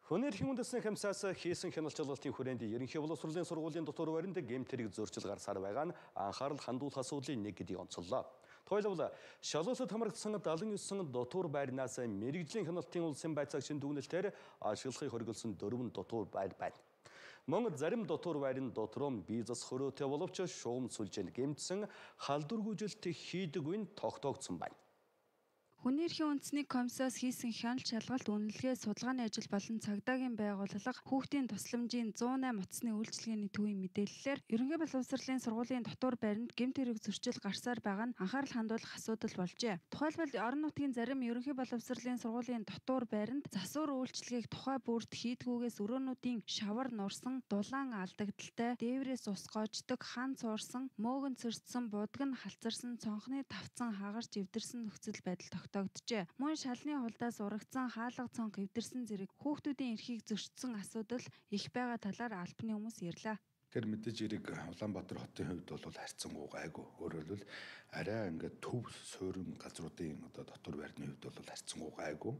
Хүний эрхийн үндэсний комиссаас хийсэн хяналтжуулалтын хүрээнд ерөнхий боловсролын сургуулийн дотор баримт гэмтэрэг зөрчил гарсаар байгаа нь анхаарал хандуулах асуудлын нэг гэдгийг онцоллоо. Тухайлбал шалуултад хамрагдсан 79 дотор байрнаас мэрэгжлийн хяналтын улсын байцаагчийн дүгнэлтээр ашиглахыг хориглосон 4 дотор байр байна. Мөн зарим дотор байрын дотром бие зас хөрөөтэй боловч шугам сүлжээн гэмтсэн халдваргүйжилт хийдэггүй нь тогтоогдсон байна. Хүний эрхийн үндэсний комиссаас хийсэн хяналт шалгалт үнэлгээ судалгааны ажил болон цагдаагийн байгууллага хүүхдийн тусламжийн 108 утасны үйлчилгээний төвийн мэдээллээр ерөнхий боловсролын сургуулийн дотор байранд гэмт хэрэг зөрчил гарсаар байгаа нь анхаарал хандуулах асуудал болжээ. Тухайлбал орон нутгийн зарим ерөнхий боловсролын сургуулийн дотор байранд засвар үйлчилгээг тухай бүрт хийдгүүгээс өрөөнүүдийн шавар нурсан, дулаан алдагдaltaй, дээврээс ус гоождог, хан цуурсан, мөөгөн цэрцсэн, будг нь халцарсан, цонхны тавцсан, хагарч эвдэрсэн нөхцөл байдал тогтогджээ. Мөн шалны хулдаас урагдсан хаалга цонх эвдэрсэн зэрэг хүүхдүүдийн эрхийг зөрчсөн асуудал их байгаа талаар албаны хүмүүс ярьлаа. Тэгэхээр мэдээж эрэг Улаанбаатар хотын хувьд бол харьцангуй гайгүй. Өөрөөр хэлбэл арай ингээд төв суурин газруудын дотор байрны хувьд бол харьцангуй гайгүй.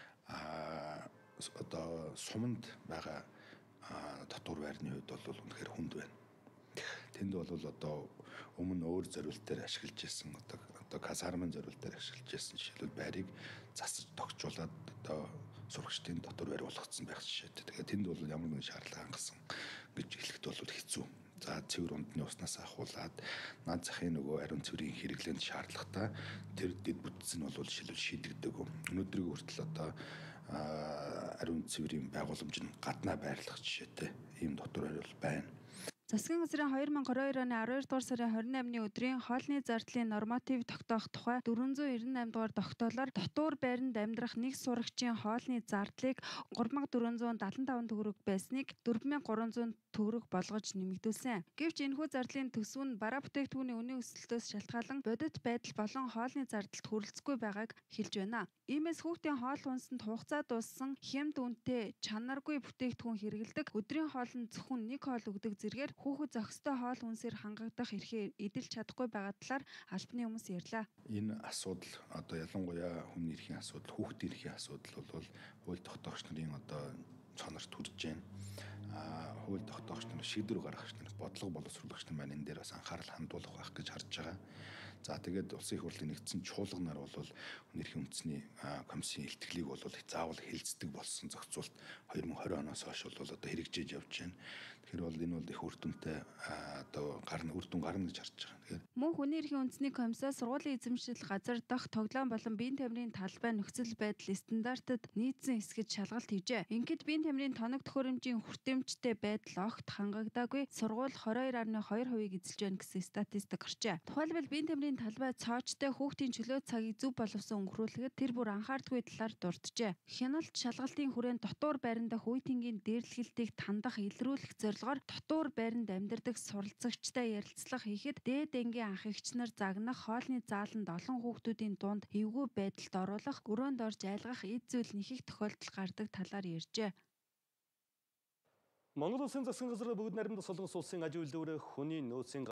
Одоо суманд байгаа дотор байрны хувьд бол үнэхээр хүнд байна. Тэнд бол одоо өмнө өөр зориултаар ашиглаж ирсэн одоо казармын зориултаар ашиглаж ирсэн жишээлбэл байрыг засаж тогтжуулаад одоо сурагчдын дотор байр болгоцсон байх жишээтэй. Тэгэхээр тэнд бол ямар нэгэн шаардлага хангасан гэж хэлэхэд бол хэцүү. За цэвэр ундны уснаас ахуулаад наад захын нөгөө ариун цэврийн хэрэглээнд шаардлагатай тэр дэд бүтц нь бол жишээлбэл шийдэгдэг. Өнөөдрийг хүртэл одоо ариун цэврийн байгууламж нь гаднаа байрлах жишээтэй ийм дотор байр бол байна. Засгийн газрын 2022 оны 12 дугаар сарын 28-ны өдрийн хоолны зардлын норматив тогтоох тухай 498 дугаар тогтоолоор дотор байранд амьдрах нэг сурагчийн хоолны зардлыг 3475 төгрөг байсныг 4300 төгрөг болгож нэмэгдүүлсэн. Гэвч энэхүү зардлын төсөв нь бараа бүтээгдэхүүний үнийн өсөлтөөс шалтгаалan бодит байдал болон хоолны зардалд хүрэлцэхгүй байгааг хэлж байна. Иймээс хүүхдийн хоол хүнсэнд хугацаа дууссан хямд үнэтэй чанаргүй бүтээгдэхүүн хэрэглэдэг, өдрийн хоолнд зөвхөн нэг хоол өгдөг зэргээр хүүхэд зохистой хоол хүнсээр хангагдах эрхээ эдэлж чадахгүй байгаа талаар албаны хүмүүс ярьлаа. Энэ асуудал одоо ялангуяа хүний эрхийн асуудал, хүүхдийн эрхийн асуудал бол хууль тогтоогч нарын одоо цонорт хүрж байна. Хууль тогтоогч нар, шийдвэр гаргагч нар, бодлого боловсруулагч нар маань энэ дээр бас анхаарал хандуулах байх гэж харж байгаа. За тэгээд улсын их хурлын нэгдсэн чуулганаар бол хүний эрхийн үндэсний комиссийн илтгэлийг бол заавал хэлцдэг болсон зохицуулт 2020 оноос хойш бол одоо хэрэгжиж явж байна. Тэгэхээр бол энэ бол их үр дүнтэй одоо үр дүн гарна гэж харж байгаа. Тэгэхээр мөн хүний эрхийн үндэсний комиссаас сургуулийн эзэмшил газар дах тоглоом болон биеийн тамирын талбай нөхцөл байдал стандартад нийцсэн хэсгэж шалгалт хийжээ. Ингээд биеийн тамирын тоног төхөөрөмжийн хүртээмжтэй байдал огт хангагдаагүй сургууль 22.2% эзэлж байна гэсэн статистик гарчээ. Тухайлбал биеийн тамирын талбай цоочтой хүүхдийн чөлөө цагийг зөв боловсон өнгөрүүлэхэд тэр бүр анхаардгүй талаар дурджээ. Хяналт шалгалтын хүрээнд дотор байрандах үе тэнгийн дээрлэхэлтийг тандах илрүүлэх зорилгоор дотор байранд амьдардаг суралцагчтай ярилцлага хийхэд дээд ангийн анх эгч нар загнах хоолны зааланд олон хүүхдүүдийн дунд эвгүй байдалд оруулах, өрөөнд орж айлгах эд зүйл нэг их тохиолдол гардаг талаар ярьжээ. Монгол Улсын засгийн газар бүгд найрамдах Солонгос улсын аж үйлдвэр хүний нөөцийн